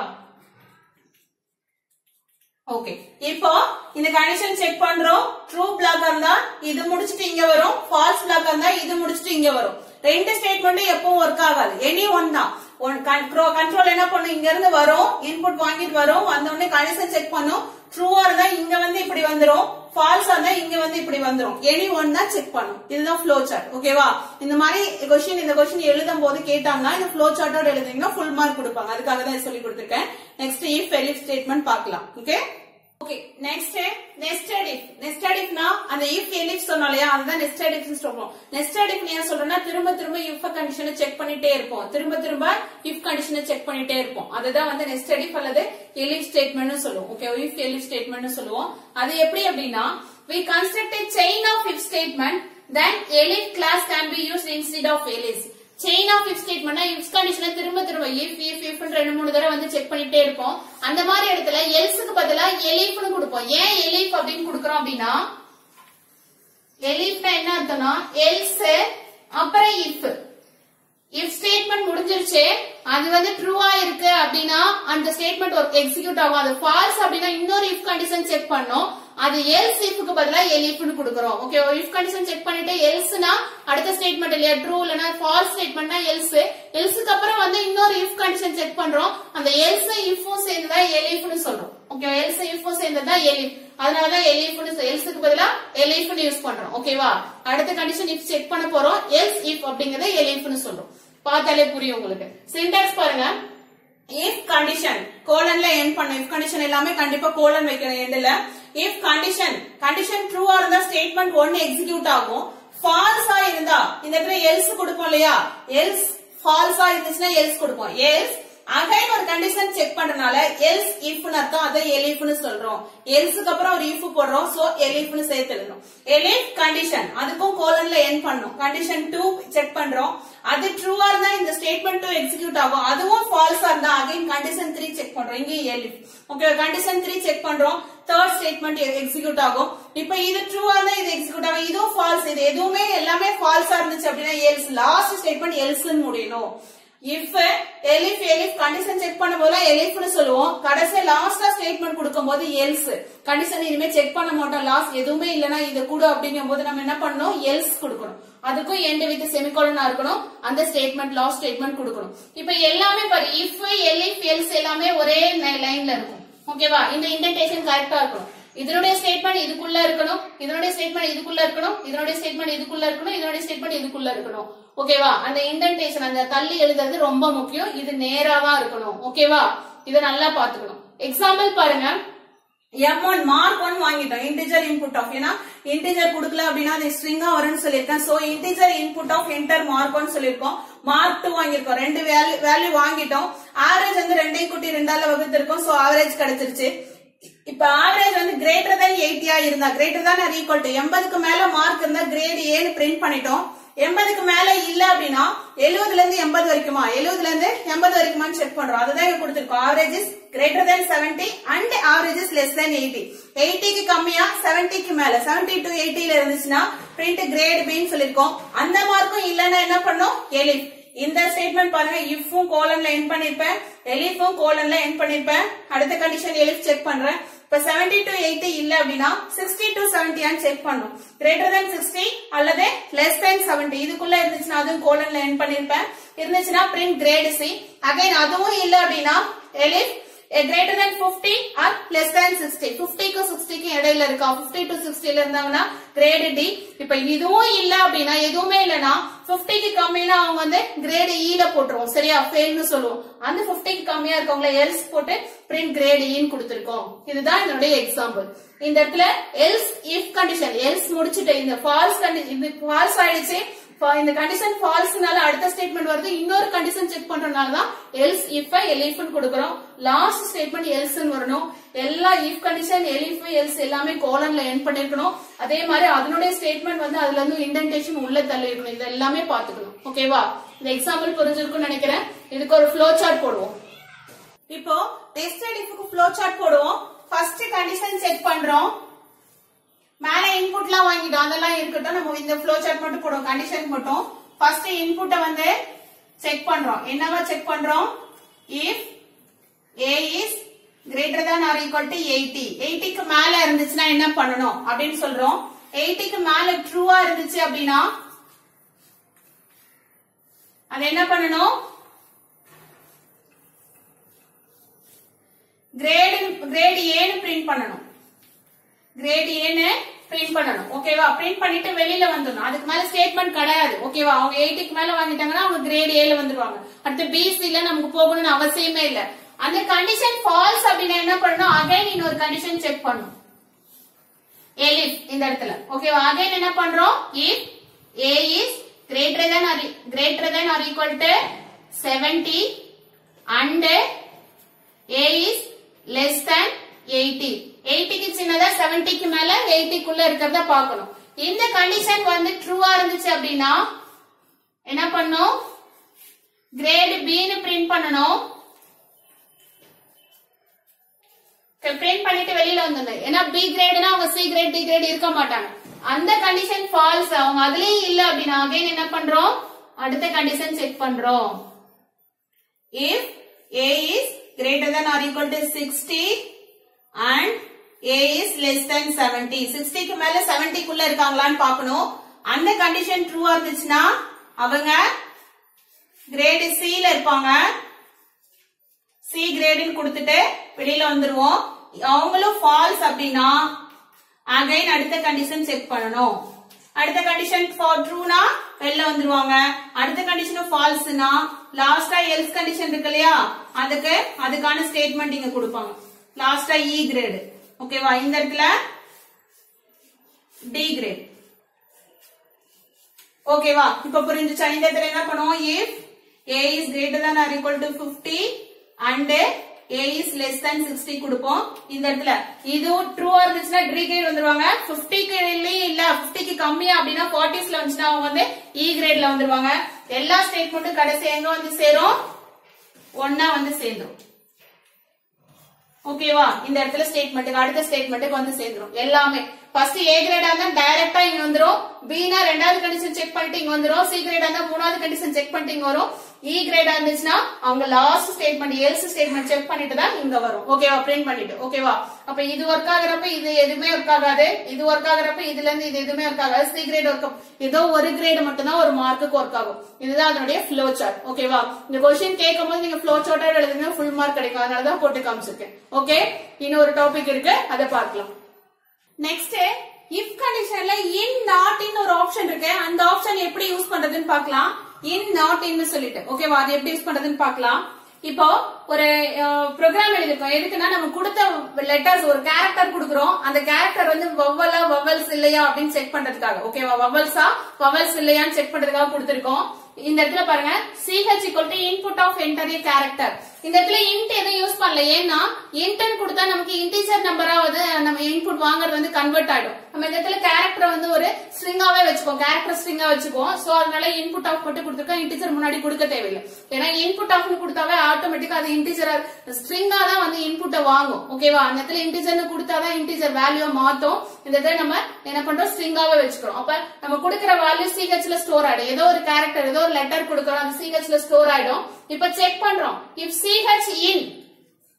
ஓகே, இப்போ இந்த கண்டிஷன் செக் பண்றோம். ட்ரூ பிளாக் இருந்தா இது முடிச்சிட்டு இங்க வரும், ஃபால்ஸ் பிளாக் இருந்தா இது முடிச்சிட்டு இங்க வரும். ரெண்டு ஸ்டேட்மெண்ட் எப்பவும் ஒர்க் ஆகாது, எனி ஒன் தான். கண்ட்ரோல் என்ன பண்ணும்? இங்க இருந்து வரும், இன்புட் வாங்கிட்டு வரும், வந்த உடனே கண்டிஷன் செக் பண்ணும். ட்ரூவா இருந்தா இங்க வந்து இப்படி வந்துரும், ஃபால்ஸ் இருந்தா இங்க வந்து இப்படி வந்துரும். எனி ஒன் தான் செக் பண்ணும். இதுதான் ஃப்ளோ சார்ட். ஓகேவா? இந்த மாதிரி இந்த கொஸ்டின் எழுதும் போது கேட்டாங்கன்னா இந்த ஃப்ளோ சார்ட்டோட எழுதுறீங்கன்னா ஃபுல் மார்க் கொடுப்பாங்க. அதுக்காக தான் சொல்லி கொடுத்திருக்கேன். நெக்ஸ்ட் if elif ஸ்டேட்மெண்ட் பார்க்கலாம். Okay okay, next nested if. Nested இஃப்னா அந்த if elif சொன்னோம் இல்லையா, அதுதான் நெஸ்டட் இஃப் சொல்றோம். நெஸ்டட் இஃப் ஏன் சொல்றோம்னா திரும்ப திரும்ப if கண்டிஷனை செக் பண்ணிட்டே இருப்போம், திரும்ப திரும்ப if கண்டிஷனை செக் பண்ணிட்டே இருப்போம். அதுதான் வந்து நெஸ்டட் இஃப் அல்லது elif ஸ்டேட்மென்ட்னு சொல்லுவோம். ஓகே, if elif ஸ்டேட்மென்ட்னு சொல்லுவோம். அது எப்படி அப்படின்னா, we construct a chain of if statement, then elif class can be used instead of else. chain of if statement if condition திரும்ப திரும்ப if ரெண்டு மூணு தடவை வந்து செக் பண்ணிட்டே இருப்போம். அந்த மாதிரி இடத்துல elseக்கு பதிலா elifனு கொடுப்போம். ஏன் elif அப்படினு கொடுக்கறோம் அப்படினா, elifனா என்ன அர்த்தம்னா else அப்புறம் if ஸ்டேட்மென்ட் முடிஞ்சிருச்சு, அது வந்து ட்ரூவா இருக்கு அப்படினா அந்த ஸ்டேட்மென்ட் ஒரு எக்ஸிக்யூட் ஆகும். அது ஃபால்ஸ் அப்படினா இன்னொரு if கண்டிஷன் செக் பண்ணோம், அது else ifக்கு பதிலா elifனு கொடுக்கறோம். ஓகே, if கண்டிஷன் செக் பண்ணிட்டு elseனா அடுத்த ஸ்டேட்மென்ட் இல்லையா ட்ரூ இல்லனா ஃபால்ஸ் ஸ்டேட்மென்ட்னா elseக்கு அப்புறம் வந்து இன்னொரு if கண்டிஷன் செக் பண்றோம், அந்த else ifும் சேர்ந்ததா elifனு சொல்றோம். ஓகே, else ifும் சேர்ந்ததா elif, அதனால தான் elseக்கு பதிலா elifனு யூஸ் பண்றோம். ஓகேவா? அடுத்த கண்டிஷன் if செக் பண்ண போறோம், else if அப்படிங்கறத elifனு சொல்றோம். பார்த்தாலே புரியும் உங்களுக்கு. சின்டாக்ஸ் பாருங்க. if condition கோலன்ல எண்ட் பண்ண if condition எல்லாமே கண்டிப்பா கோலன் வைக்கணும் எண்ட்ல. if condition true ஆ இருந்தா statement 1 எக்ஸிக்யூட் ஆகும், false ஆ இருந்தா இந்த இடத்துல else கொடுப்போம் இல்லையா, else false ஆ இருந்துச்சுன்னா else கொடுப்போம். else அகைன் ஒரு கண்டிஷன் செக் பண்றனால else if னு அர்த்தம், அத elifனு சொல்றோம். elseக்கு அப்புறம் ஒரு if போடுறோம், சோ elifனு சேர்த்து எழுதணும். elif கண்டிஷன் அதுக்கும் கோலன்ல எண்ட் பண்ணனும். கண்டிஷன் 2 செக் பண்றோம், அது ட்ரூவா இருந்தா இந்த ஸ்டேட்மென்ட் 2 எக்ஸிக்யூட் ஆகும், அதுவும் ஃபால்ஸா இருந்தா அகைன் கண்டிஷன் 3 செக் பண்றோம். இங்க elif. ஓகே, கண்டிஷன் 3 செக் பண்றோம், தேர்ட் ஸ்டேட்மென்ட் எக்ஸிக்யூட் ஆகும். இப்போ இது ட்ரூவா இருந்தா இது எக்ஸிக்யூட் ஆகும், இதுவும் ஃபால்ஸ், இது எதுவுமே எல்லாமே ஃபால்ஸா இருந்துச்சு அப்படினா else லாஸ்ட் ஸ்டேட்மென்ட் else ன்னு முடியணும். if elif கண்டிஷன் செக் பண்ணும்போது elifனு சொல்லுவோம், கடைசி லாஸ்டா ஸ்டேட்மென்ட் கொடுக்கும்போது else கண்டிஷன் இனிமே செக் பண்ண மாட்டோம், லாஸ்ட் எதுவுமே இல்லனா இது கூட அப்படிங்கும்போது நம்ம என்ன பண்ணனும், else கொடுக்கணும். அதுக்கும் end with semicolon இருக்கணும், அந்த ஸ்டேட்மென்ட் லாஸ்ட் ஸ்டேட்மென்ட் கொடுக்கணும். இப்போ எல்லாமே பாரு if elif else எல்லாமே ஒரே லைன்ல இருக்கும். ஓகேவா? இந்த இண்டென்டேஷன் கரெக்ட்டா இருக்கணும். இதனுடைய ஸ்டேட்மென்ட் இதுக்குள்ள இருக்கணும், இதனுடைய ஸ்டேட்மென்ட் இதுக்குள்ள இருக்கணும், இதனுடைய ஸ்டேட்மென்ட் இதுக்குள்ள இருக்கணும், இதனுடைய ஸ்டேட்மென்ட் இதுக்குள்ள இருக்கணும். ஓகேவா? அந்த இண்டென்டேஷன் அந்த தள்ளி எழுதுறது ரொம்ப முக்கியம். இது நேராவா இருக்கணும். ஓகேவா? இத நல்லா பாத்துக்கணும். எக்ஸாம்பிள் பாருங்க. m1 mark 1 வாங்கிட்டோம், integer input of, ஏனா integer கொடுக்கல அப்படினா அது ஸ்ட்ரிங்கா வரும்னு சொல்லிருக்கேன். So integer input of enter mark 1 சொல்லிருக்கோம். mark 2 வாங்கிருக்கோம், ரெண்டு வேல்யூ வாங்கிட்டோம். ஆவரேஜ் வந்து 2 கூட்டி 2 ஆல வகுத்திருக்கோம், சோ ஆவரேஜ் கிடைச்சிருச்சு. இப்ப ஆவரேஜ் வந்து greater than 80 ஆ இருந்தா, greater than or equal to 80க்கு மேல மார்க் இருந்தா கிரேட் A ன்னு பிரிண்ட் பண்ணிட்டோம். 80க்கு மேல இல்ல அப்படினா 70ல இருந்து 80 வரைக்குமா, 70ல இருந்து 80 வரைக்குமான்னு செக் பண்றோம். அதுதான் இங்க கொடுத்திருக்கோம். Average is greater than 70 and average is less than 80. 80க்கு கம்மியா 70க்கு மேல 70 to 80ல இருந்துச்சுன்னா print grade B ன்னு சொல்லிருக்கோம். அந்த மார்க்கும் இல்லனா என்ன பண்ணோம், elif. இந்த ஸ்டேட்மென்ட் பாருங்க, ifும் கோலன்ல எண்ட் பண்ணிருப்பேன், elifும் கோலன்ல எண்ட் பண்ணிருப்பேன். அடுத்த கண்டிஷன் elif செக் பண்றேன், இப்ப 70 to 80 இல்ல அப்படின்னா 60 to 70 ஆன்னு செக் பண்ணும். greater than 60 அல்லது less than 70 இதுக்குள்ள இருந்துச்சுன்னா அதுவும் கோலன்ல எண்ட் பண்ணிருப்பேன். இருந்துச்சுன்னா print grade C. again அதுவும் இல்ல அப்படின்னா elif greater than 50 or less than 60. 50 க்கு 60 க்கு இடையில இருக்கா 50 to 60 ல இருந்தாங்கன்னா grade D. இப்ப இதுவும் இல்ல அப்படின்னா எதுவுமே இல்லனா 50 க்கு கம்மினா அவங்க வந்து grade E ல போட்டுருவோம். சரியா fail னு சொல்லுவோம். அந்த 50 க்கு கம்மியா இருக்கவங்கள else போட்டு print grade E ன்னு கொடுத்திருக்கோம். இதுதான் என்னோட எக்ஸாம்பிள். இந்த இடத்துல else if condition else முடிச்சிட்டு இந்த false condition இது false ஆயிடுச்சு. இந்த கண்டிஷன் ஃபால்ஸ்னால அடுத்த ஸ்டேட்மெண்ட் வருது. இன்னொரு கண்டிஷன் செக் பண்றதுனால தான் else if elif ன்னு கொடுக்கிறோம். லாஸ்ட் ஸ்டேட்மெண்ட் else ன்னு வரணும். எல்லா if கண்டிஷன் elif else எல்லாமே கோலன்ல எண்ட் பண்ணிருக்கணும். அதே மாதிரி அதனுடைய ஸ்டேட்மெண்ட் வந்து அதுல இருந்து இண்டென்டேஷன் உள்ள தள்ளி இருக்கணும். இது எல்லாமே பாத்துக்கணும். ஓகேவா? இந்த எக்ஸாம்பிள் புரிஞ்சிருக்கும்னு நினைக்கிறேன். இதுக்கு ஒரு ஃப்ளோ சார்ட் போடுவோம். இப்போ நெஸ்டட் ifக்கு ஃப்ளோ சார்ட் போடுவோம். ஃபர்ஸ்ட் கண்டிஷன் செக் பண்றோம். மேல இன்புட்லாம் வாங்கிட்டோம் அதெல்லாம் இருக்கட்டும். நம்ம இந்த ஃப்ளோ சார்ட் மட்டும் போடுவோம். கண்டிஷன் மட்டும் ஃபர்ஸ்ட் இன்புட்ட வந்து செக் பண்றோம். என்னவா செக் பண்றோம்? if a is greater than or equal to 80 80 க்கு மேல இருந்துச்சுன்னா என்ன பண்ணணும் அப்படினு சொல்றோம். 80 க்கு மேல ட்ரூவா இருந்துச்சு அப்படினா அது என்ன பண்ணணும்? grade A ன்னு பிரிண்ட் பண்ணணும். grade A ன்னு பிரிண்ட் பண்ணணும். ஓகேவா? பிரிண்ட் பண்ணிட்டு வெளியில வந்துடணும். அதுக்கு மேல ஸ்டேட்மெண்ட் கிடையாது. ஓகேவா? அவங்க 80 க்கு மேல வாங்கிட்டாங்கன்னா அவங்க grade A ல வந்துருவாங்க. அடுத்து BC ல நமக்கு போகணும்னு அவசியமே இல்ல. அந்த கண்டிஷன் ஃபால்ஸ் அப்படினா என்ன பண்ணனும்? அகைன் இன்னொரு கண்டிஷன் செக் பண்ணனும். elif இந்த இடத்துல. ஓகேவா? அகைன் என்ன பண்றோம்? if A is greater than or equal to 70 and A is less than 80 80 க்கு சின்னதா 70 க்கு மேல 80 குள்ள இருக்கறத பார்க்கணும். இந்த கண்டிஷன் வந்து ட்ரூவா இருந்துச்சு அப்படினா என்ன பண்ணனும்? grade B ன்னு பிரிண்ட் பண்ணனும். பிரிண்ட் பண்ணிட்டு வெளியில வந்துடணும். ஏன்னா B கிரேட்னா அவங்க C கிரேட் D கிரேட் இருக்க மாட்டாங்க. அந்த கண்டிஷன் ஃபால்ஸ் அவங்க அதுலயே இல்ல அப்படினா அகைன் என்ன பண்றோம்? அடுத்த கண்டிஷன் செக் பண்றோம். if A is greater than or equal to 60 and A is less than 70 60 க்கு மேல 70 குள்ள இருக்காங்களான்னு பார்க்கணும். அந்த கண்டிஷன் ட்ரூவா இருந்துச்சுன்னா அவங்க கிரேட் C ல இருப்பாங்க. C கிரேட்னு கொடுத்துட்டு வெளியில வந்துருவோம். அவங்களும் ஃபால்ஸ் அப்படினா அகைன் அடுத்த கண்டிஷன் செக் பண்ணனும். அடுத்த கண்டிஷன் ட்ரூனா வெளில வந்துருவாங்க. அடுத்த கண்டிஷன் ஃபால்ஸ்னா லாஸ்டா else கண்டிஷன் இருக்கு இல்லையா அதுக்கான ஸ்டேட்மெண்ட் இங்க கொடுப்பாங்க. லாஸ்டா E கிரேட். ஓகேவா? இந்த இடத்துல D கிரேட். ஓகேவா? இப்ப புரிஞ்சுச்சா? இந்த இடத்துல என்ன பண்ணுவோம்? if A is greater than or equal to 50 and A is less than 60 கொடுப்போம். இந்த இடத்துல இது ட்ரூவா இருந்துச்சுன்னா D கிரேட் வந்துருவாங்க. 50 க்கு இல்ல 50 க்கு கம்மியா அப்படினா 40s ல வந்துச்சுனா அவங்க வந்து E கிரேட்ல வந்துருவாங்க. எல்லா ஸ்டேட்மெண்ட்டும் கடைசி எங்க வந்து சேரும்? ஒண்ணா வந்து சேர்ந்துரும். ஓகேவா? இந்த இடத்துல ஸ்டேட்மெண்ட்டுக்கு அடுத்த ஸ்டேட்மெண்ட்டுக்கு வந்து சேர்ந்துரும். எல்லாமே ஃபர்ஸ்ட் A கிரேடா இருந்தா டைரக்டா இங்க வந்துரும். B னா ரெண்டாவது கண்டிஷன் செக் பண்ணிட்டு இங்க வந்துரும். C கிரேடா இருந்தா மூணாவது கண்டிஷன் செக் பண்ணிட்டு இங்க வரும். E கிரேடா இருந்துச்சுன்னா அவங்க last statement else statement check பண்ணிட்டு தான் இங்க வரும். ஓகேவா? பிரிண்ட் பண்ணிட்டு. ஓகேவா? அப்ப இது வர்க் ஆகறப்ப இது எதுவுமே வர்க் ஆகாது. இது வர்க் ஆகறப்ப இதுல இருந்து இது எதுவுமே வர்க் ஆகாது. C கிரேட் வர்க் ஏதோ ஒரு கிரேட் மட்டும் தான் ஒரு மார்க்குக்கு வர்க் ஆகும். இதுதான் அதனுடைய ஃப்ளோ சார்ட். ஓகேவா? இந்த क्वेश्चन கேட்கும்போது நீங்க ஃப்ளோ சார்ட்டா எழுதுங்க ஃபுல் மார்க் கிடைக்கும். அதனால தான் போட்டு காமிச்சிருக்கேன். ஓகே? இன்னொரு டாபிக் இருக்கு அத பார்க்கலாம். நெக்ஸ்ட் if கண்டிஷன்ல in not in ஒரு ஆப்ஷன் இருக்கு. அந்த ஆப்ஷன் எப்படி யூஸ் பண்றதுன்னு பார்க்கலாம். in not in சொல்லிட்டு. ஓகேவா? அது எப்படி யூஸ் பண்றதுன்னு பார்க்கலாம். இப்போ ஒரு ப்ரோக்ராம் எழுதிருக்கோம். எதுக்குன்னா நம்ம கொடுத்த லெட்டர்ஸ் ஒரு கேரக்டர் கொடுக்குறோம். அந்த கேரக்டர் வந்து வவ்வலா வவல்ஸ் இல்லையா அப்படின்னு செக் பண்றதுக்காக. ஓகேவா? வவல்ஸா வவல்ஸ் இல்லையான்னு செக் பண்றதுக்காக கொடுத்திருக்கோம். இந்த இடத்துல பாருங்க ch equal to input of enter a character. இந்த இடத்துல int எதுவும் யூஸ் பண்ணல. ஏன்னா int கொடுத்தா நமக்கு இன்டிஜர் நம்பரா வந்து நம்ம இன்புட் வாங்குறது வந்து கன்வெர்ட் ஆயிடும். நம்ம இந்த இடத்துல கேரக்டர் வந்து ஒரு ஸ்ட்ரிங்காவே வச்சுக்கோம். கேரக்டர் ஸ்ட்ரிங்கா வச்சுக்கோம். சோ அதனால இன்புட் ஆஃப் மட்டும் கொடுத்துருக்கோம். இன்டிஜர் முன்னாடி கொடுக்க தேவையில்லை. ஏன்னா இன்புட் ஆஃப்னு கொடுத்தாவே ஆட்டோமேட்டிக்கா அது இன்டிஜர் ஸ்ட்ரிங்கா தான் வந்து இன்புட்டை வாங்கும். ஓகேவா? அந்த இடத்துல இன்டிஜர்னு கொடுத்தாதான் இன்டிஜர் வேல்யூ மாத்தும். இந்த இடத்துல நம்ம என்ன பண்றோம்? ஸ்ட்ரிங்காவே வச்சுக்கிறோம். அப்ப நம்ம கொடுக்கிற வேல்யூ ch ல ஸ்டோர் ஆயிடும். ஏதோ ஒரு கேரக்டர் ஏதோ ஒரு லெட்டர் கொடுக்கறோம். அது ch ல ஸ்டோர் ஆயிடும். இப்ப செக் பண்றோம். if ch in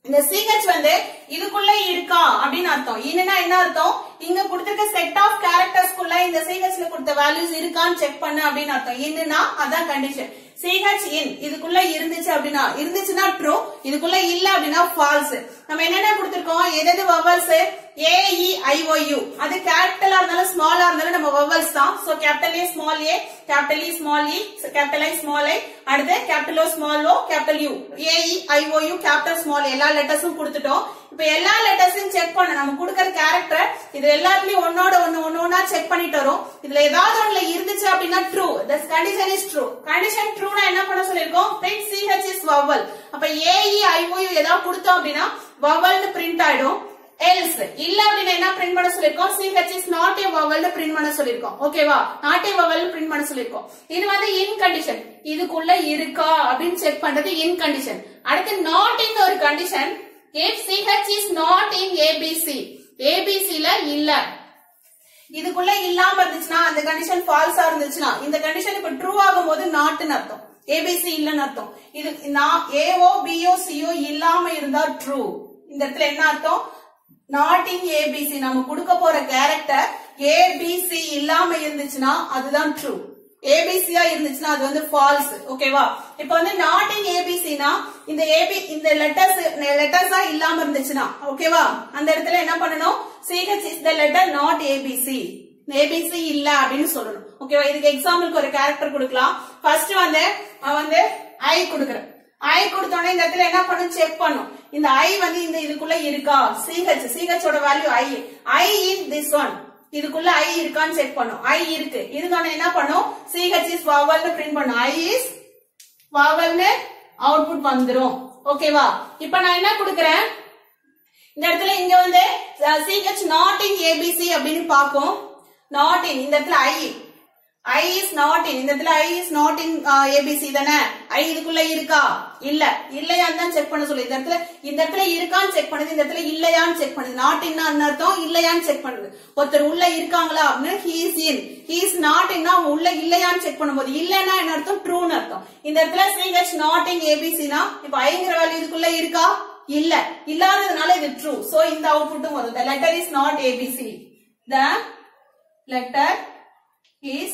இந்த CH வந்து இதுக்குள்ள இருக்கா அப்படின்னு அர்த்தம். என்னன்னா என்ன அர்த்தம், இங்க கொடுத்திருக்க செட் ஆஃப் கேரக்டர்ஸ்க்குள்ள இந்த CH ல கொடுத்த வேல்யூஸ் இருக்கான்னு செக் பண்ணு அப்படின்னு அர்த்தம். என்னன்னா அதான் கண்டிஷன். CH in இதுக்குள்ள இருந்துச்சு அப்படின்னா இருந்துச்சுன்னா ட்ரூ, இதுக்குள்ள இல்ல அப்படின்னா ஃபால்ஸ். நம்ம என்னென்ன கொடுத்திருக்கோம், எது vowels A E I O U, அது கேபிட்டலா இருந்தாலும் ஸ்மாலா இருந்தாலும் நம்ம vowels தான். So capital A small a, capital E small e, capital I small i, அடுத்து capital O small o, capital U, A E I O U, capital small எல்லா லெட்டர்ஸும் கொடுத்துட்டோம். இப்ப எல்லா லெட்டர்ஸையும் செக் பண்ண நம்ம கொடுக்கிற கேரக்டர் இது எல்லாத்துலயும் ஒன்னொன்னா செக் பண்ணிட்டு வரும். இதுல ஏதாவது ஒண்ணுல இருந்துச்சு அப்படின்னா true, this condition is true. Condition ட்ரூனா என்ன பண்ண சொல்லிருக்கோம், print CH is vowel. அப்ப A E I O U ஏதாவது கொடுத்தோம் அப்படின்னா vowel பிரிண்ட் ஆயிடும். else இல்ல அப்படின்னா என்ன பிரிண்ட் பண்ண சொல்லிருக்கோம், CH is not a vowel print பண்ண சொல்லிருக்கோம். ஓகேவா, not a vowel பிரிண்ட் பண்ண சொல்லிருக்கோம். இது வந்து இன் கண்டிஷன், இதுக்குள்ள இருக்கா அப்படின்னு செக் பண்றது இன் கண்டிஷன். அடுத்து not in ஒரு condition, if CH is not in ABC, ABC ல இல்ல, இதுக்குள்ள இல்லாம இருந்துச்சுன்னா அந்த கண்டிஷன் ஃபால்ஸா இருந்துச்சுன்னா இந்த கண்டிஷன் இப்ப ட்ரூ ஆகும்போது நாட்னு அர்த்தம், ABC இல்லன்னு அர்த்தம். இது AO BO CO இல்லாம இருந்தா ட்ரூ. இந்த இடத்துல என்ன அர்த்தம், நாட் இன் ABC, நம்ம கொடுக்க போற கேரக்டர் ABC இல்லாம இருந்துச்சுன்னா அதுதான் ட்ரூ, ABC இருந்துச்சுன்னா அது வந்து ஃபால்ஸ். ஓகேவா, இப்ப வந்து நாட் இன் ABCனா இந்த இந்த லெட்டர்ஸா இல்லாம இருந்துச்சுன்னா ஓகேவா, அந்த இடத்துல என்ன பண்ணணும், CH is the letter not ABC, ABC இல்ல அப்படின்னு சொல்லணும். ஓகேவா, இதுக்கு எக்ஸாம்பிளுக்கு ஒரு கேரக்டர் கொடுக்கலாம். ஃபர்ஸ்ட் வந்து I கொடுக்கறேன். I கொடுத்தோட இந்த இடத்துல என்ன பண்ணும், செக் பண்ணும் இந்த I வந்து இந்த இதுக்குள்ள இருக்கா, CH ஓட value I in this one, இதுக்குள்ள I இருக்கான்னு செக் பண்ணும். I இருக்கு, இதுக்கான என்ன பண்ணும், CH is vowel னு பிரிண்ட் பண்ணும். I is vowel னு அவுட்புட் வந்துரும். ஓகேவா, இப்ப நான் என்ன கொடுக்கறேன், இந்த இடத்துல இங்க வந்து CH not in ABC அப்படின்னு பாக்கும். not in இந்த இடத்துல I is not in, இந்த இடத்துல I is not in ABC தானே, I இதுக்குள்ள இருக்கா இல்லையான்னு தான் செக் பண்ண சொல்லு. இந்த இடத்துல இருக்கான்னு செக் பண்ணுது, இந்த இடத்துல இல்லையான்னு செக் பண்ணுது. not in அர்த்தம் இல்லையான்னு செக் பண்ணுது. ஒருத்தர் உள்ள இருக்காங்களா அப்படின்னா he is in, he is not in உள்ள இல்லையான்னு செக் பண்ணும்போது இல்லைன்னா என்ன அர்த்தம், ட்ரூன்னு அர்த்தம். இந்த இடத்துல CH not in ABC னா இப்ப Iங்கிற வேல்யூ இதுக்குள்ள இருக்கா, இல்லாததுனால இது ட்ரூ. சோ இந்த அவுட்புட்டும் வரும், the letter is not ABC, the letter is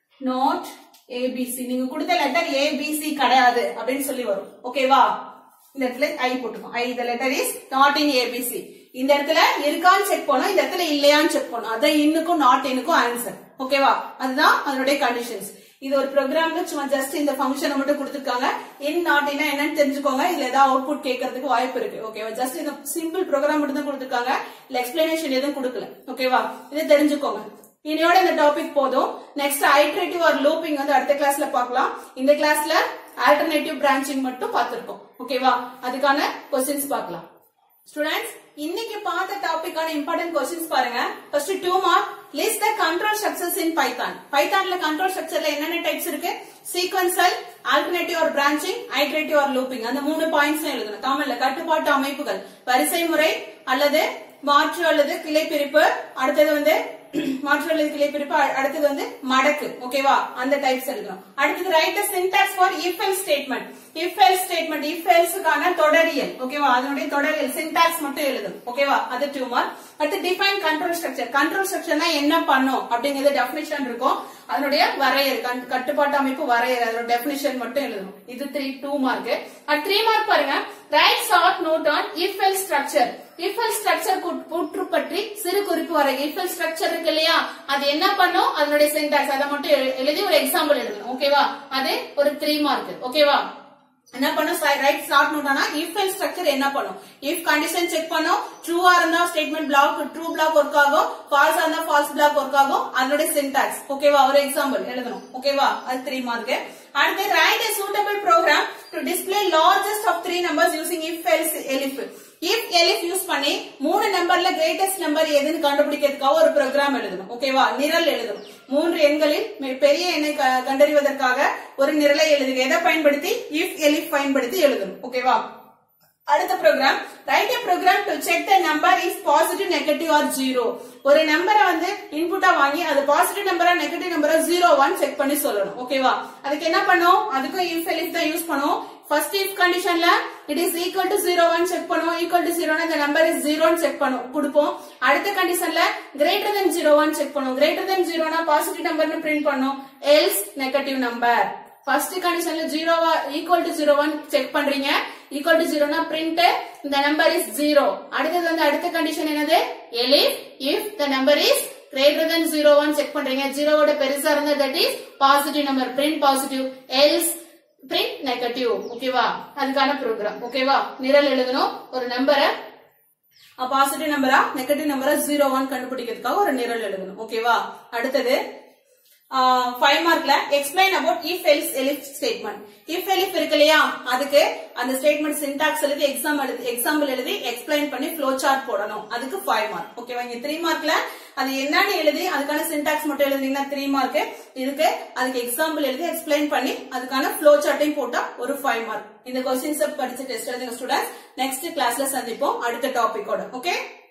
not ABC. நீங்க கொடுத்த லெட்டர் ABC கிடையாது அப்படின்னு சொல்லி வரும். ஓகேவா, இந்த இடத்துல I போட்டுக்கோம், the letter is not in ABC. இந்த இடத்துல இருக்கான்னு செக் பண்ணும், இந்த இடத்துல இல்லையான்னு செக் பண்ணும். அதான் இன்னுக்கும் நாட் இன்னுக்கும் ஆன்சர். ஓகேவா, அதுதான் அதனுடைய கண்டிஷன்ஸ். இது ஒரு ப்ரோக்ராம்ல சும்மா ஜஸ்ட் இந்த ஃபங்க்ஷனை மட்டும் கொடுத்துருக்காங்க. இன் நாட் இன்னா என்னன்னு தெரிஞ்சுக்கோங்க, இதுல ஏதாவது அவுட்புட் கேட்கறதுக்கு வாய்ப்பு இருக்கு. ஓகேவா, ஜஸ்ட் இந்த சிம்பிள் ப்ரோக்ராம் மட்டும் தான் கொடுத்துருக்காங்க, இல்ல எக்ஸ்பிளனேஷன் எதுவும் கொடுக்கல. ஓகேவா, இதை தெரிஞ்சுக்கோங்க. இன்னையோட இந்த டாபிக் போதும். நெக்ஸ்ட் ஐட்ரேட்டிவ் ஆர் லூப்பிங் வந்து அடுத்த கிளாஸ்ல பார்க்கலாம். இந்த கிளாஸ்ல ஆல்டர்னேட்டிவ் பிரான்ச்சிங் மட்டும் பார்த்திருக்கோம். ஓகேவா, அதுக்கான क्वेश्चंस பார்க்கலாம். ஸ்டூடண்ட்ஸ், இன்னைக்கு பார்த்த டாபிக்கான இம்பார்ட்டன்ட் क्वेश्चंस பாருங்க. First 2 mark, list the control structures in Python. பைதான்ல கண்ட்ரோல் ஸ்ட்ரக்சர்ல என்னென்ன டைப்ஸ் இருக்கு, sequential, alternative or branching, iterative or looping. அந்த 3 பாயிண்ட்ஸ் எழுதணும். தமிழ்ல கட்டுப்பாட்டு அமைப்புகள், வரிசை முறை அல்லது மாற்று அல்லது கிளை பிரிப்பு, அடுத்தது வந்து மாற்று அல்லது கிளை பிரிப்பு, அடுத்தது வந்து மடக்கு. ஓகேவா, அந்த டைப்ஸ் எழுதணும். அடுத்தது write the syntax for if else statement. if else statement, if elseக்கான தொடரியல். ஓகேவா, அதனுடைய தொடரியல் சின்டாக்ஸ் மட்டும் எழுதணும். ஓகேவா, அது 2 மார்க். அடுத்து டிஃபைன் கண்ட்ரோல் ஸ்ட்ரக்சர். கண்ட்ரோல் ஸ்ட்ரக்சர்னா என்ன பண்ணும் அப்படிங்கறது டெஃபினிஷன் இருக்கும், அதனுடைய வரையறை, கட்டுப்பாட்டு அமைப்பு வரையறை, அதோட டெஃபினிஷன் மட்டும் எழுதணும். இது 2 மார்க். அடுத்து 3 மார்க் பாருங்க, write short note on if else structure. if else structure கூற்று பற்றி சிறு குறிப்பு வரை. if else ஸ்ட்ரக்சர் இருக்கு இல்லையா, அது என்ன பண்ணும், அதனுடைய சின்டாக்ஸ் அதை மட்டும் எழுதி ஒரு எக்ஸாம்பிள் எழுதணும். ஓகேவா, அது ஒரு 3 மார்க். ஓகேவா, என்ன பண்ணும், ரைட் ஷார்ட் நோட் ஆனா if else ஸ்ட்ரக்சர் என்ன பண்ணும், if கண்டிஷன் செக் பண்ணும், ட்ரூவா இருந்தா statement block true block work ஆகும், ஃபால்ஸா இருந்தா ஃபால்ஸ் பிளாக் ஒர்க் ஆகும், அதனுடைய சின்டாக்ஸ். ஓகேவா, ஒரு எக்ஸாம்பிள் எழுதணும். ஓகேவா, அது 3 மார்க். அடுத்து write a suitable program to display largest of 3 numbers using if else elif. if elif use பண்ணி 3 நம்பர்ல கிரேட்டஸ்ட் நம்பர் எதுன்னு கண்டுபிடிக்கிறதுக்காக ஒரு ப்ரோக்ராம் எழுதணும். ஓகேவா, நிரல் எழுதணும். 3 எண்களில் பெரிய எண்ணை கண்டறிவதற்காக ஒரு நிரலை எழுதுக. எதை பயன்படுத்தி, if elif பயன்படுத்தி எழுதணும். ஓகேவா, அடுத்த program, write a program to check the number is positive, negative or zero. ஒரு நம்பரை வந்து இன்புட்டா வாங்கி அது பாசிட்டிவ் நம்பரா நெகட்டிவ் நம்பரா 0 1 செக் பண்ணி சொல்லணும். ஓகேவா? அதுக்கு என்ன பண்ணும்? அதுக்கு if elif தான் யூஸ் பண்ணும். ஃபர்ஸ்ட் if கண்டிஷன்ல it is equal to 0 1 check பண்ணும். equal to 0 னா the number is 0 னு செக் பண்ணும் கொடுப்போம். அடுத்த கண்டிஷன்ல greater than 0 1 செக் பண்ணும். greater than 0 னா பாசிட்டிவ் நம்பர்னு பிரிண்ட் பண்ணும். else negative number. ஃபர்ஸ்ட் கண்டிஷன்ல 0 equal to 0 1 செக் பண்றீங்க. equal to 0 னா print the number is 0. அடுத்து வந்து அடுத்த கண்டிஷன் என்னது? elif if the number is greater than 0 1 check பண்றீங்க. 0 ஓட பெருசா இருந்தா that is positive number, print positive, else print negative. ஓகேவா? அதுக்கான ப்ரோகிராம். ஓகேவா? நிரல் எழுதணும். ஒரு நம்பரை பாசிட்டிவ் நம்பரா நெகட்டிவ் நம்பரா 0 1 கண்டுபிடிக்கிறதுக்காக ஒரு நிரல் எழுதணும். ஓகேவா? அடுத்தது 5 மார்க்ல explain about if else elif statement. if elif இருக்கு இல்லையா, அதுக்கு அந்த ஸ்டேட்மெண்ட் சின்டாக்ஸ் எழுதி எக்ஸாம்பிள் எழுதி எக்ஸ்பிளைன் பண்ணி ஃப்ளோ சார்ட் போடணும். அதுக்கு 5 மார்க். ஓகேவா? இங்க 3 மார்க்ல அது என்னன்னு எழுதி அதுக்கான சின்டாக்ஸ் மட்டும் எழுதிங்கன்னா 3 மார்க். இதுக்கு அதுக்கு எக்ஸாம்பிள் எழுதி எக்ஸ்பிளைன் பண்ணி அதுக்கான ஃப்ளோ சார்ட்டையும் போட்டா ஒரு 5 மார்க். இந்த क्वेश्चंस படிச்சு டெஸ்ட் எழுதுங்க ஸ்டூடண்ட்ஸ். நெக்ஸ்ட் கிளாஸ்ல சந்திப்போம் அடுத்த டாபிக்கோட. ஓகே?